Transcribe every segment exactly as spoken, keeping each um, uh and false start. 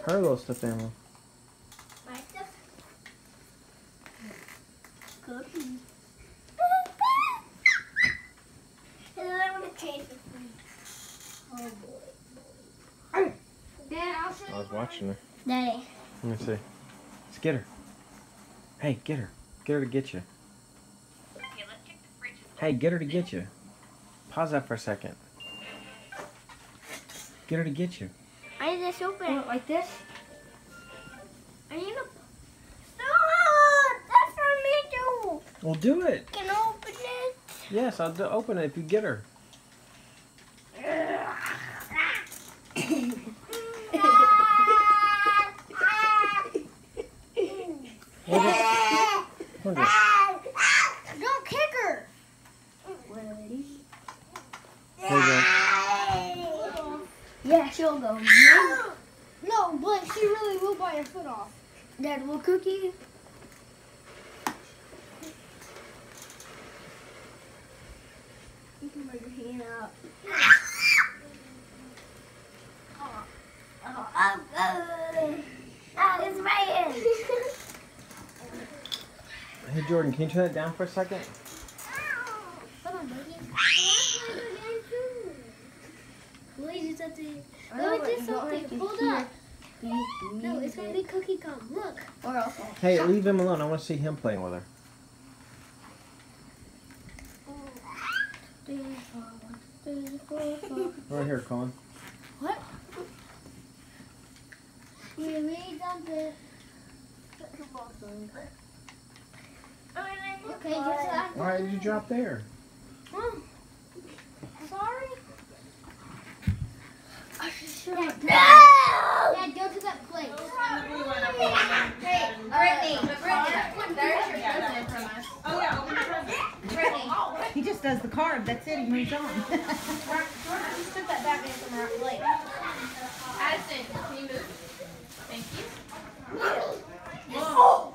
Her little stuffed animal. My stuff. Cookie. And then I'm gonna chase it for me. Oh boy. Dad, I'll show you. I was watching her. Daddy. Let me see. Let's get her. Hey, get her. Get her to get you. Hey, get her to get you. Pause that for a second. Get her to get you. I need this open. Oh, like this? I need to. Stop! That's for me too. Well, do it. Can I open it? Yes, I'll do, open it if you get her. What is it? What is it? Don't kick her. Ready? There you go. Yeah, she'll go. No, no, but she really will bite your foot off. Dad, will Cookie? You can put your hand out. Oh, oh, oh, oh. Oh, it's my hand. Hey, Jordan, can you turn that down for a second? Come on, buddy. Please, it's up to you. No, it's just something. Hold up. No, it's gonna be Cookie Come. Look. Or else. Hey, leave him alone. I want to see him playing with her. Three, four, one, three, four, four. Right here, Colin. What? We really dumped it. Okay, guess that. Why did you drop there? Mom. Sorry. No! Dad, go to that place. Hey, Brittany, Brittany, there's your present from us. Oh yeah, open your present. Brittany. He just does the card. That's it. He moves on. Jordan, just put that back in from our plate. Addison, can you move? Thank you. Whoa.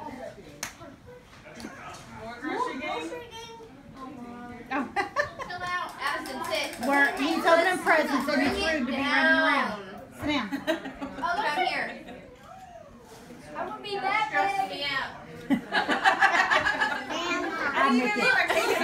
More grocery game? Oh. Chill out. Addison, sit. Where he's opening presents and it's rude to be running around. Sit down. Oh, come here. I would be that stressing me out. I'll make it.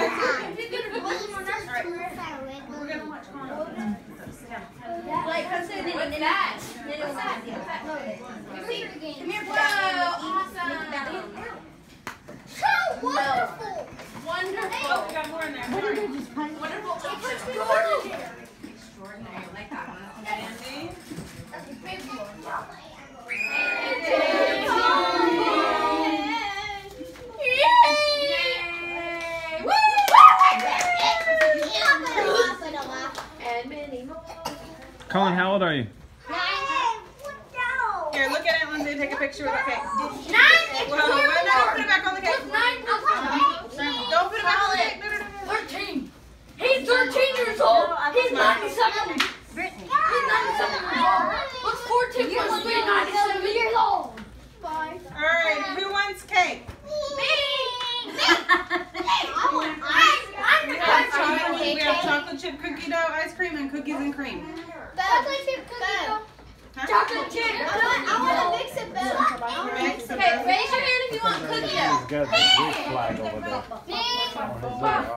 We're gonna watch Carmen. Like, come sit in what's that? What's that? Come here, come here. Whoa, awesome. So wonderful. Wonderful. Oh, we got more in there. What did they just punch? Wonderful. Extraordinary. Extraordinary. Like that one. Andy. That's a big one. And many more. Colin, how old are you? Here, look at it, Lindsay. Take a picture with that cake. Nine. Well, no, no, put it back on the cake. Nine. Don't put it back on the cake. No, no, no, no. Thirteen. He's thirteen years old. He's ninety-seven. Brittany. He's ninety-seven years old. What's fourteen plus three? Ninety-seven years old. Five. All right, who wants cake? Me. I want ice. I'm We the have chocolate chocolate, we cake. have chocolate chip cookie dough, ice cream, and cookies and cream. Chocolate chip cookie dough. Huh? Chocolate chip. I want to mix it better. Mix it Okay, up. raise your hand if you want cookie dough. He's got the Greek flag over there. Me. on his little